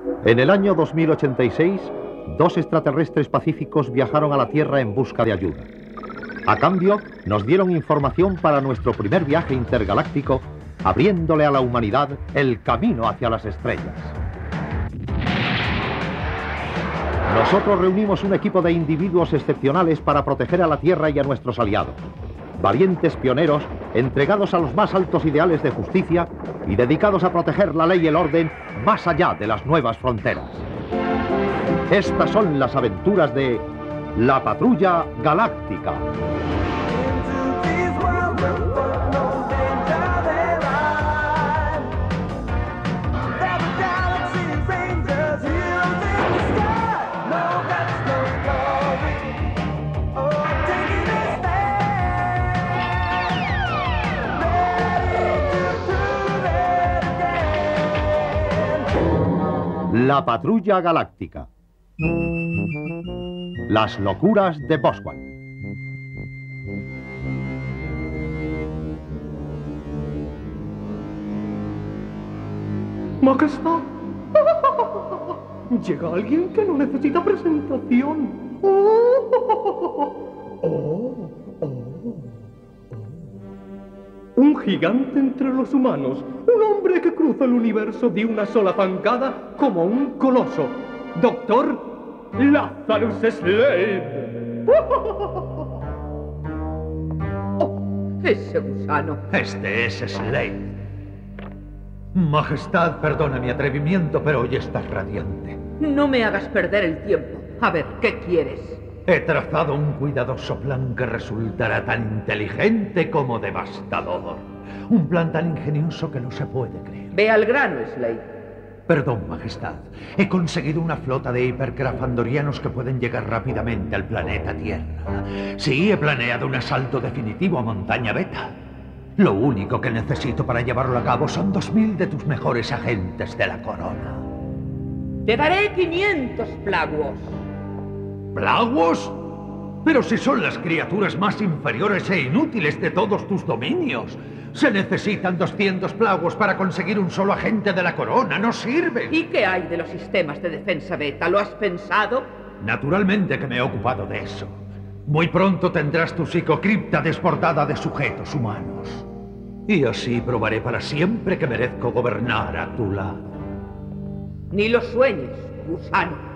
En el año 2086, dos extraterrestres pacíficos viajaron a la Tierra en busca de ayuda. A cambio, nos dieron información para nuestro primer viaje intergaláctico, abriéndole a la humanidad el camino hacia las estrellas. Nosotros reunimos un equipo de individuos excepcionales para proteger a la Tierra y a nuestros aliados. Valientes pioneros, entregados a los más altos ideales de justicia y dedicados a proteger la ley y el orden más allá de las nuevas fronteras. Estas son las aventuras de la Patrulla Galáctica. La Patrulla Galáctica. Las locuras de Boswell. Majestad. Llega alguien que no necesita presentación. Un gigante entre los humanos. Un hombre que cruza el universo de una sola zancada como un coloso. Doctor Lazarus Slade. Ese gusano. Este es Slade. Majestad, perdona mi atrevimiento, pero hoy estás radiante. No me hagas perder el tiempo. A ver, ¿qué quieres? He trazado un cuidadoso plan que resultará tan inteligente como devastador. Un plan tan ingenioso que no se puede creer. Ve al grano, Slade. Perdón, Majestad. He conseguido una flota de hipercraft andorianos que pueden llegar rápidamente al planeta Tierra. Sí, he planeado un asalto definitivo a Montaña Beta. Lo único que necesito para llevarlo a cabo son 2000 de tus mejores agentes de la corona. Te daré 500 plaguos. ¿Plaguos? Pero si son las criaturas más inferiores e inútiles de todos tus dominios. Se necesitan 200 plaguos para conseguir un solo agente de la corona. No sirve. ¿Y qué hay de los sistemas de defensa beta? ¿Lo has pensado? Naturalmente que me he ocupado de eso. Muy pronto tendrás tu psicocripta desbordada de sujetos humanos. Y así probaré para siempre que merezco gobernar a tu lado. Ni lo sueñes, gusano.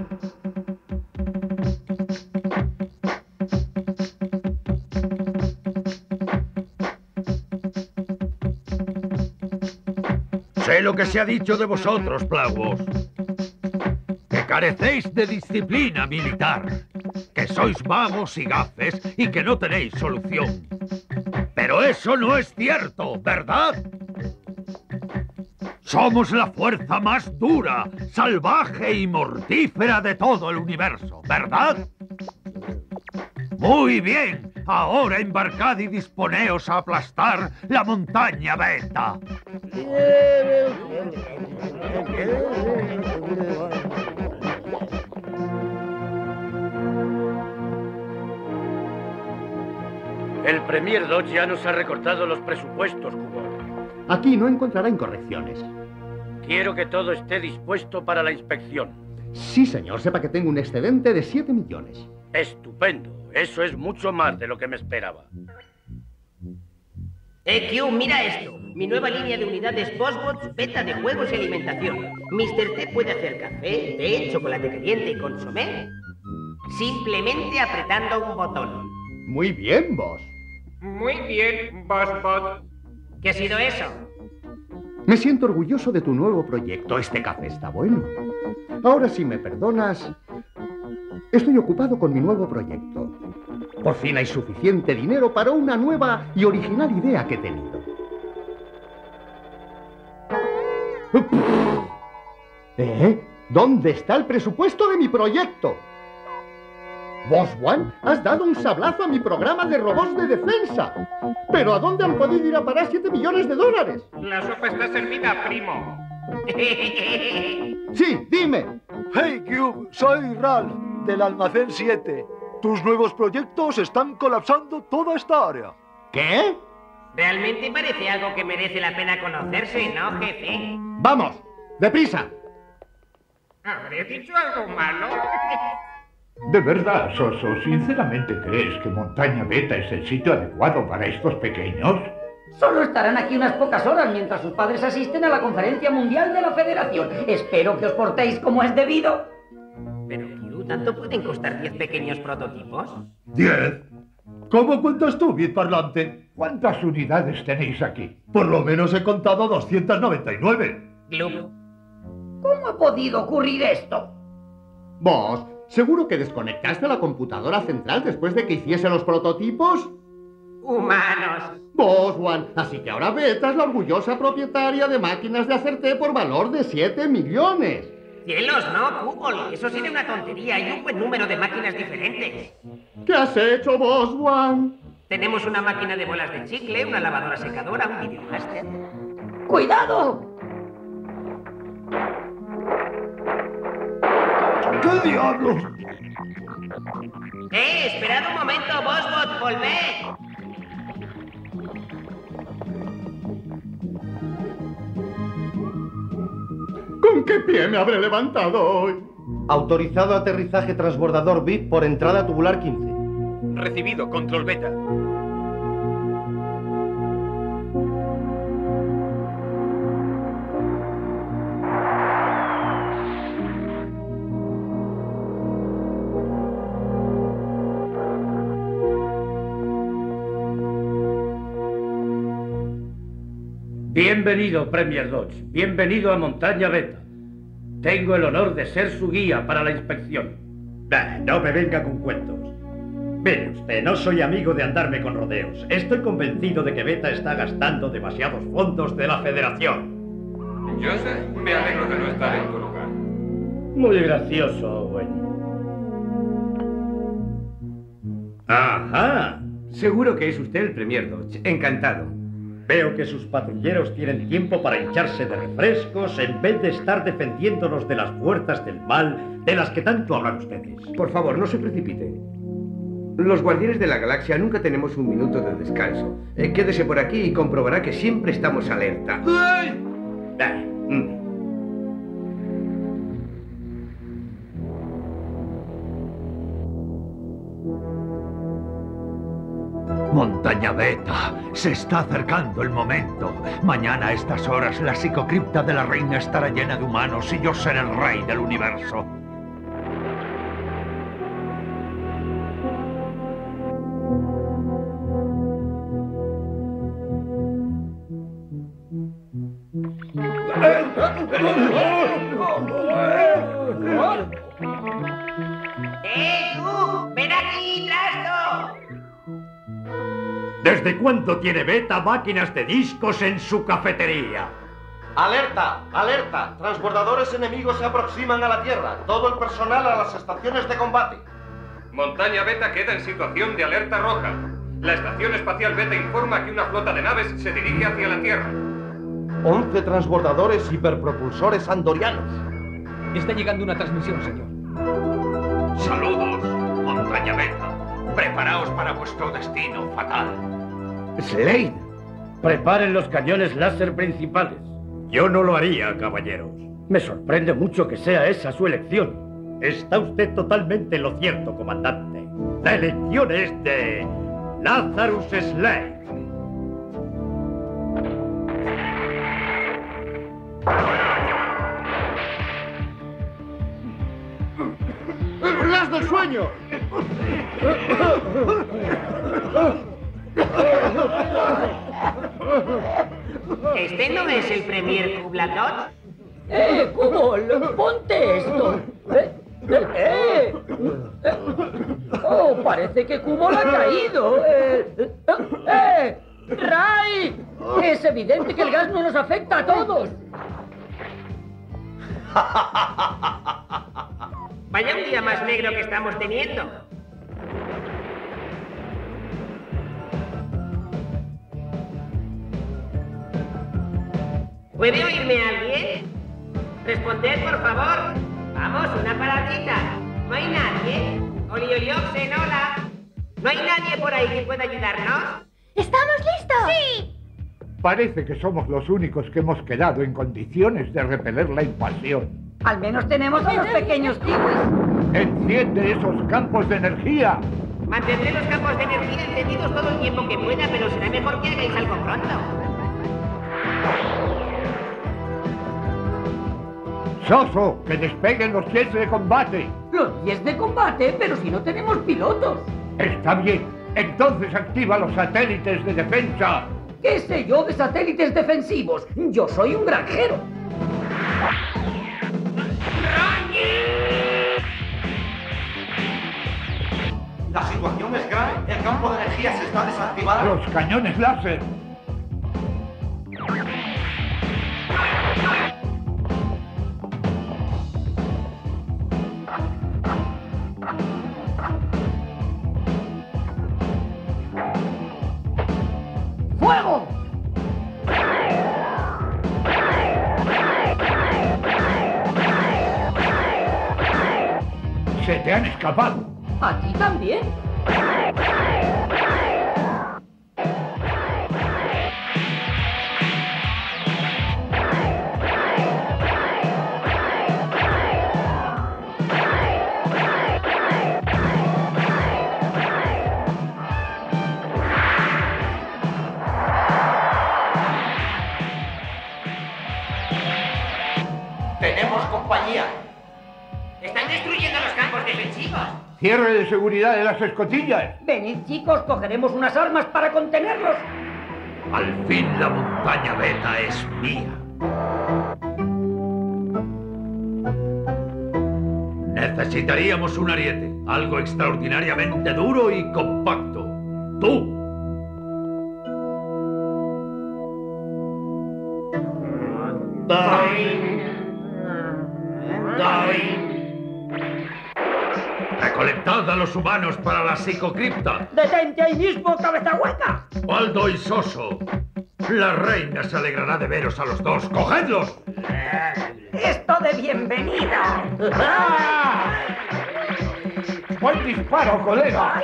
Sé lo que se ha dicho de vosotros, plaguos. Que carecéis de disciplina militar. Que sois vagos y gafes y que no tenéis solución. Pero eso no es cierto, ¿verdad? Somos la fuerza más dura, salvaje y mortífera de todo el universo, ¿verdad? Muy bien, ahora embarcad y disponeos a aplastar la montaña Beta. El Premier Dodge ya nos ha recortado los presupuestos, Cubo. Aquí no encontrará incorrecciones. Quiero que todo esté dispuesto para la inspección. Sí, señor. Sepa que tengo un excedente de 7 millones. Estupendo. Eso es mucho más de lo que me esperaba. Q, mira esto. Mi nueva línea de unidades Postbots, beta de juegos y alimentación. Mr. T puede hacer café, té, chocolate caliente y consomé simplemente apretando un botón. Muy bien, boss. Muy bien, Bossbot. ¿Qué ha sido eso? Me siento orgulloso de tu nuevo proyecto. Este café está bueno. Ahora, si me perdonas, estoy ocupado con mi nuevo proyecto. Por fin hay suficiente dinero para una nueva y original idea que he tenido. ¿Dónde está el presupuesto de mi proyecto? Boswan, has dado un sablazo a mi programa de robots de defensa. ¿Pero a dónde han podido ir a parar 7 millones de dólares? La sopa está servida, primo. Sí, dime. Hey, Cube, soy Ralph, del Almacén 7. Tus nuevos proyectos están colapsando toda esta área. ¿Qué? Realmente parece algo que merece la pena conocerse, ¿no, jefe? ¡Vamos! ¡Deprisa! ¿Habré dicho algo malo? De verdad, Soso, ¿sinceramente crees que Montaña Beta es el sitio adecuado para estos pequeños? Solo estarán aquí unas pocas horas mientras sus padres asisten a la conferencia mundial de la Federación. Espero que os portéis como es debido. Pero, Q, ¿tanto pueden costar 10 pequeños prototipos? ¿10? ¿Cómo cuentas tú, Bit Parlante? ¿Cuántas unidades tenéis aquí? Por lo menos he contado 299. Gloop. ¿Cómo ha podido ocurrir esto? Vos, ¿seguro que desconectaste la computadora central después de que hiciese los prototipos? ¡Humanos! Vos, Juan, así que ahora Beta es la orgullosa propietaria de máquinas de hacer té por valor de 7 millones. ¡Cielos, no, Google! Eso sería una tontería y un buen número de máquinas diferentes. ¿Qué has hecho vos, Juan? Tenemos una máquina de bolas de chicle, una lavadora secadora, un videomaster. ¡Cuidado! ¿Qué diablos? Esperad un momento, Bossbot, volved. ¿Con qué pie me habré levantado hoy? Autorizado aterrizaje transbordador VIP por entrada tubular 15. Recibido, control beta. Bienvenido, Premier Dodge. Bienvenido a Montaña Beta. Tengo el honor de ser su guía para la inspección. No me venga con cuentos. Mire usted, no soy amigo de andarme con rodeos. Estoy convencido de que Beta está gastando demasiados fondos de la Federación. Joseph, me alegro de no estar en tu lugar. Muy gracioso, Owen. Ajá. Seguro que es usted el Premier Dodge. Encantado. Veo que sus patrulleros tienen tiempo para hincharse de refrescos en vez de estar defendiéndonos de las fuerzas del mal de las que tanto hablan ustedes. Por favor, no se precipite. Los guardianes de la galaxia nunca tenemos un minuto de descanso. Quédese por aquí y comprobará que siempre estamos alerta. ¡Ay! Montaña Beta, se está acercando el momento. Mañana a estas horas la psicocripta de la reina estará llena de humanos y yo seré el rey del universo. ¡Tú! ¡Ven aquí, Trasto! ¿Desde cuándo tiene Beta máquinas de discos en su cafetería? ¡Alerta! ¡Alerta! Transbordadores enemigos se aproximan a la Tierra. Todo el personal a las estaciones de combate. Montaña Beta queda en situación de alerta roja. La Estación Espacial Beta informa que una flota de naves se dirige hacia la Tierra. 11 transbordadores hiperpropulsores andorianos. Está llegando una transmisión, señor. Saludos, Montaña Beta. Preparaos para vuestro destino fatal. Slade, preparen los cañones láser principales. Yo no lo haría, caballeros. Me sorprende mucho que sea esa su elección. Está usted totalmente en lo cierto, comandante. La elección es de Lazarus Slade. ¡El ras del sueño! ¿Este no es el Premier Kubla-Dodge? Kubol, ponte esto. Oh, parece que Kubol ha caído. ¡Ray! Es evidente que el gas no nos afecta a todos. Vaya un día más negro que estamos teniendo. ¿Puede oírme alguien? Responded, por favor. Vamos, una paradita. ¿No hay nadie? Oliolioxen, hola. ¿No hay nadie por ahí que pueda ayudarnos? ¿Estamos listos? ¡Sí! Parece que somos los únicos que hemos quedado en condiciones de repeler la invasión. Al menos tenemos a los pequeños kiwis. ¡Enciende esos campos de energía! Mantendré los campos de energía encendidos todo el tiempo que pueda, pero será mejor que hagáis algo pronto. ¡Soso! ¡Que despeguen los jets de combate! ¿Los jets de combate? Pero si no tenemos pilotos. Está bien. Entonces activa los satélites de defensa. ¿Qué sé yo de satélites defensivos? Yo soy un granjero. La situación es grave. El campo de energía se está desactivando. Los cañones láser. ¡Fuego! Se te han escapado. ¿A ti también? Tenemos compañía. Están destruyendo los campos defensivos. Cierre de seguridad de las escotillas. Venid, chicos, cogeremos unas armas para contenerlos. Al fin la montaña Beta es mía. Necesitaríamos un ariete, algo extraordinariamente duro y compacto. ¡Tú! ¡Recolectad a los humanos para la psicocripta! ¡Detente ahí mismo, cabeza hueca! ¡Waldo y Soso! La reina se alegrará de veros a los dos. ¡Cogedlos! ¡Esto de bienvenido! ¡Buen disparo, colega!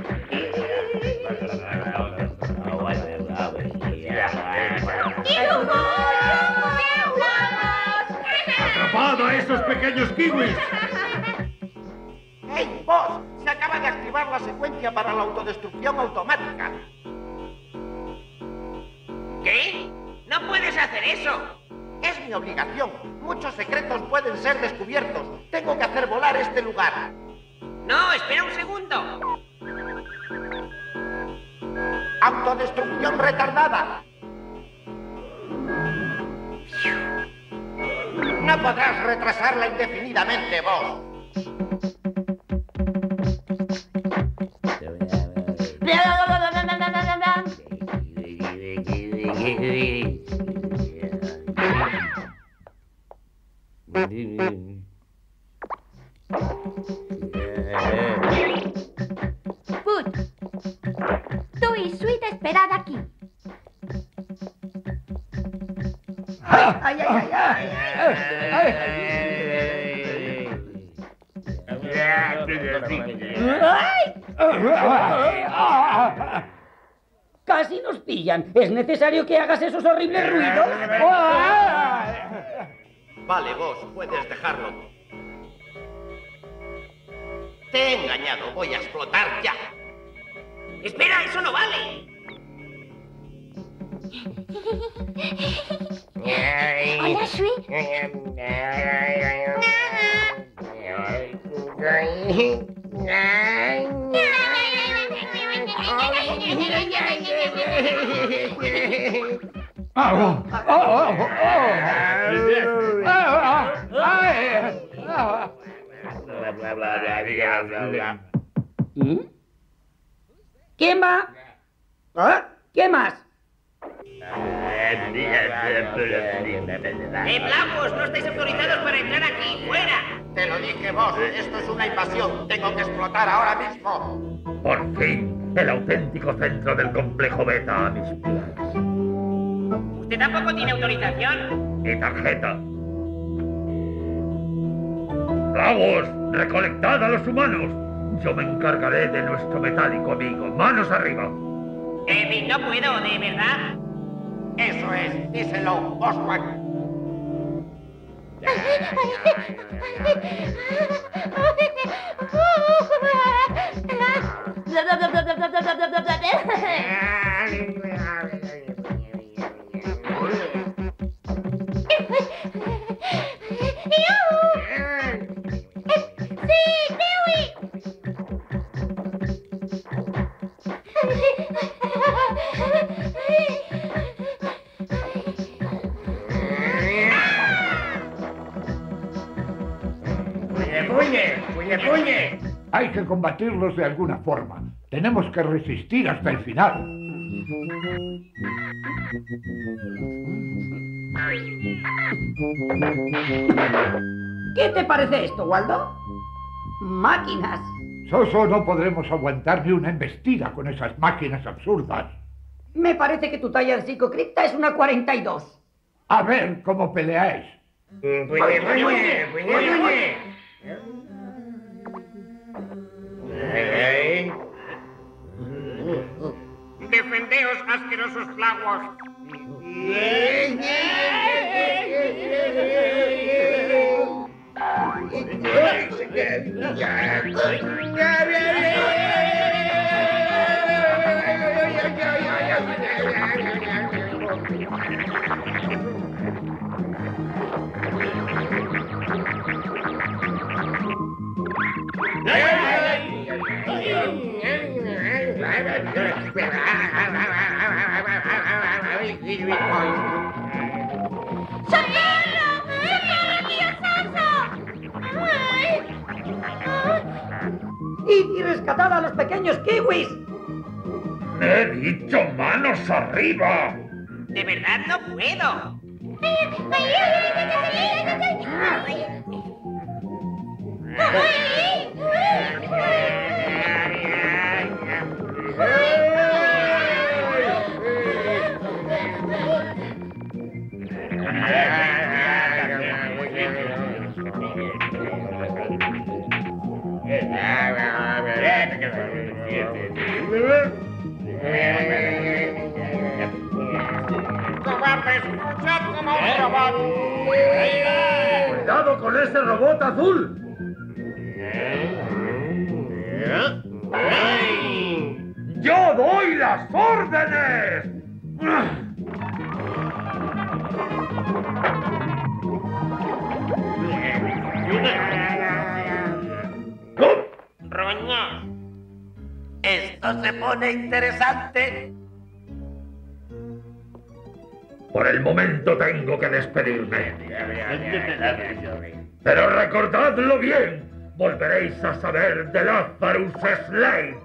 ¡Atrapad a esos pequeños kiwis! ¡Hey, boss! Se acaba de activar la secuencia para la autodestrucción automática. ¿Qué? ¡No puedes hacer eso! Es mi obligación. Muchos secretos pueden ser descubiertos. Tengo que hacer volar este lugar. No, espera un segundo. Autodestrucción retardada. No podrás retrasarla indefinidamente, boss. Put, tú y Sweet esperad aquí. ¡Ay, ay, ay, ay! Casi nos pillan. ¿Es necesario que hagas esos horribles ruidos? Vale, boss, puedes dejarlo. Te he engañado. Voy a explotar ya. ¡Espera, eso no vale! Hola, Sweet. ¿Quién va? ¿Qué más? ¡Blancos! ¡No estáis autorizados para entrar aquí! ¡Fuera! Te lo dije, boss. Esto es una invasión. Tengo que explotar ahora mismo. Por fin, el auténtico centro del complejo Beta a mis pies. ¿Usted tampoco tiene autorización? Y tarjeta. ¡Vamos! ¡Recolectad a los humanos! Yo me encargaré de nuestro metálico amigo. ¡Manos arriba! No puedo, ¿de verdad? Eso es. Díselo, Boswack. Hay que combatirlos de alguna forma. Tenemos que resistir hasta el final. ¿Qué te parece esto, Waldo? Máquinas. Soso, no podremos aguantar ni una embestida con esas máquinas absurdas. Me parece que tu talla de psicocripta es una 42. A ver cómo peleáis. ¡Defendeos, asquerosos plaguos! ¡Y rescatad a los pequeños kiwis! ¡He dicho manos arriba! De verdad no puedo. ¡Cobardes! ¡Luchad como un robot! ¡Cuidado con ese robot azul! ¡Yo doy las órdenes! ¡Roña! Esto se pone interesante. Por el momento tengo que despedirme. Pero recordadlo bien. Volveréis a saber de Lazarus Slade.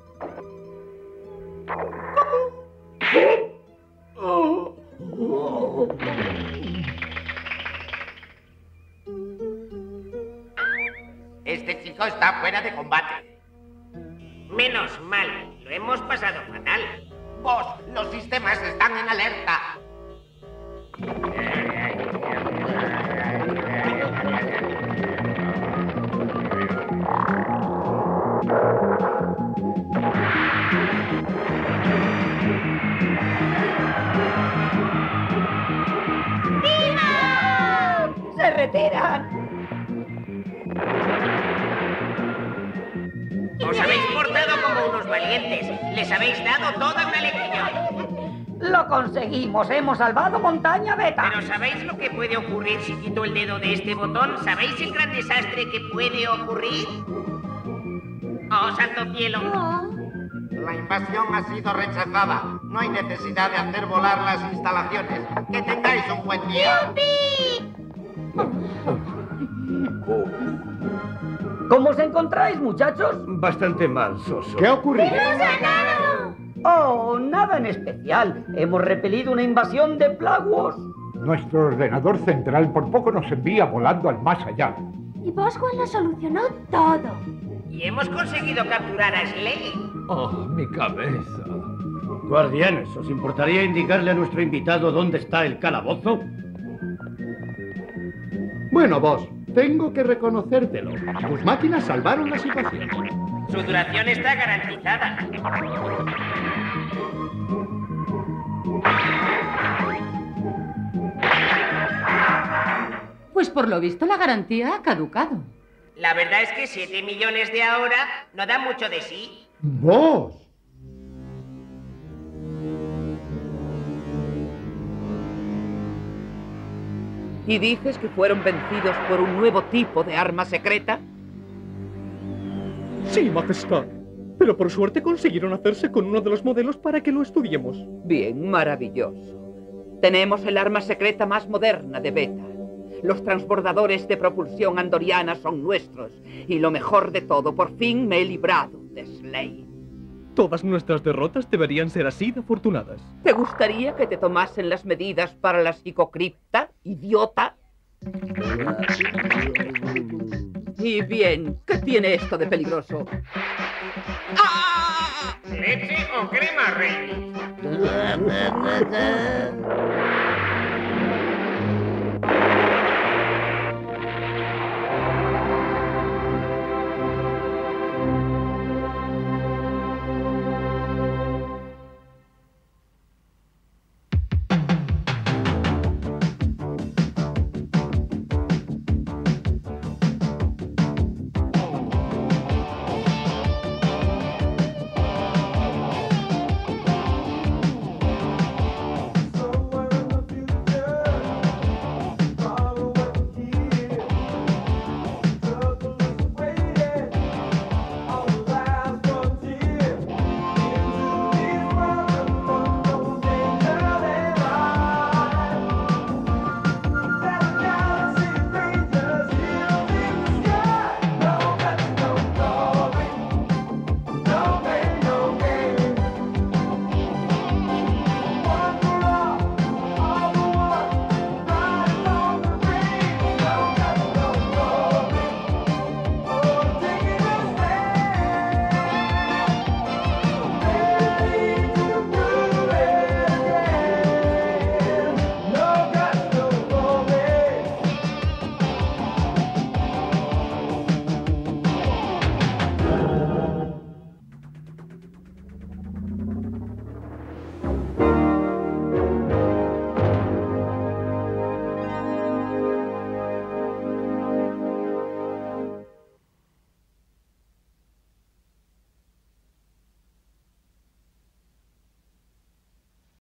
Este chico está fuera de combate. Menos mal, lo hemos pasado fatal. Boss, los sistemas están en alerta. ¡Se retiran! Os habéis portado como unos valientes. Les habéis dado toda una lección. ¡Lo conseguimos! ¡Hemos salvado Montaña Beta! ¿Pero sabéis lo que puede ocurrir si quito el dedo de este botón? ¿Sabéis el gran desastre que puede ocurrir? ¡Oh, santo cielo! La invasión ha sido rechazada. No hay necesidad de hacer volar las instalaciones. Que tengáis un buen día. ¿Cómo os encontráis, muchachos? Bastante mal, Soso. ¿Qué ha ocurrido? Oh, nada en especial. Hemos repelido una invasión de plaguos. Nuestro ordenador central por poco nos envía volando al más allá. Y Boswell lo solucionó todo. Y hemos conseguido capturar a Slade. ¡Oh, mi cabeza! Guardianes, ¿os importaría indicarle a nuestro invitado dónde está el calabozo? Bueno, Boss, tengo que reconocértelo. Tus máquinas salvaron la situación. Su duración está garantizada. Pues por lo visto la garantía ha caducado. La verdad es que 7 millones de ahora no dan mucho de sí. ¡Vos! ¿Y dices que fueron vencidos por un nuevo tipo de arma secreta? Sí, Majestad. Pero por suerte consiguieron hacerse con uno de los modelos para que lo estudiemos. Bien, maravilloso. Tenemos el arma secreta más moderna de Beta. Los transbordadores de propulsión andoriana son nuestros. Y lo mejor de todo, por fin me he librado de Slade. Todas nuestras derrotas deberían ser así de afortunadas. ¿Te gustaría que te tomasen las medidas para la psicocripta, idiota? Y bien, ¿qué tiene esto de peligroso? ¿Leche o crema, Rey?